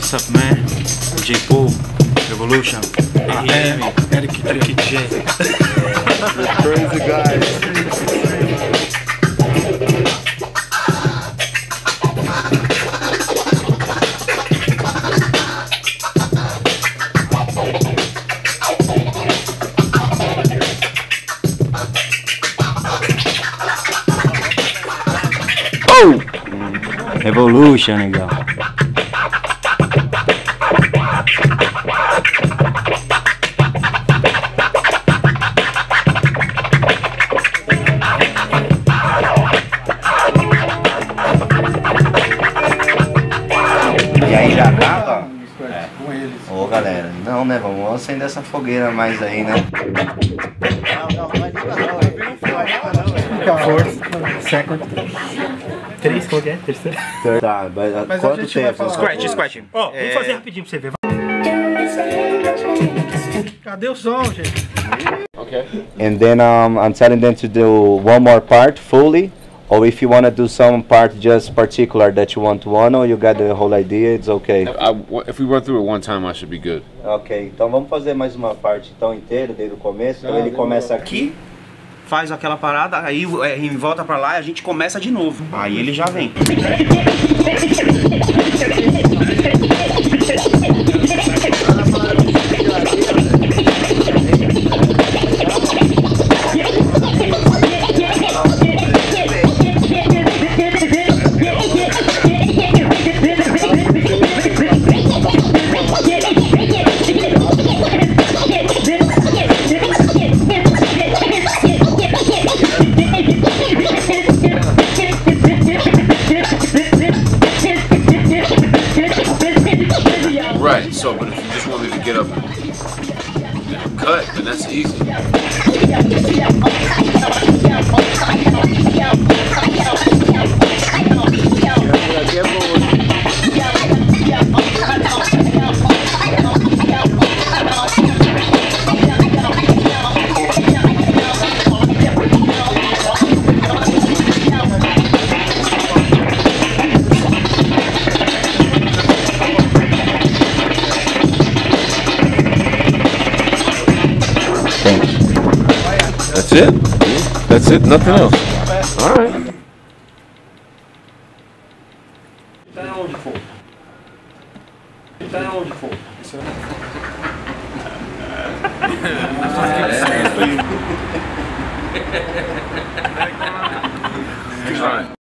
What's up, man? J. Paul, Revolution, Eric J. Crazy guy. Oh! Revolution, legal. E aí já acaba? Ô galera, não né, vamos acender essa fogueira mais aí, né? Fourth, second, 3, qual que é? Terceiro? Tá, mas quanto tempo? Scratch. Ó, vamos fazer rapidinho pra você ver. Cadê o som, gente? Okay. And then I'm telling them to do one more part fully, or if you want to do some part just particular that you want to or you got the whole idea, it's okay. If we run through it one time, I should be good. Ok, então vamos fazer mais uma parte então inteira desde o começo. Então ele começa aqui. Faz aquela parada, aí volta pra lá e a gente começa de novo. Aí ele já vem. Right. So, but if you just want me to get up and cut, then that's easy. That's it? That's it? Nothing else? All right. Tá onde for. Tá onde for. All right.